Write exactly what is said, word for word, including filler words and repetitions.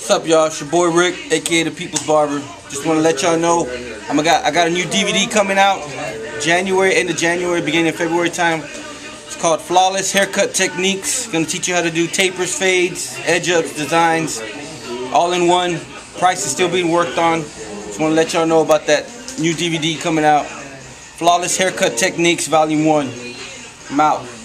What's up, y'all? It's your boy Rick, aka the People's Barber. Just want to let y'all know I'm a got I got a new D V D coming out January, end of January, beginning of February time. It's called Flawless Haircut Techniques. Gonna teach you how to do tapers, fades, edge ups, designs, all in one. Price is still being worked on. Just want to let y'all know about that new D V D coming out. Flawless Haircut Techniques Volume One. I'm out.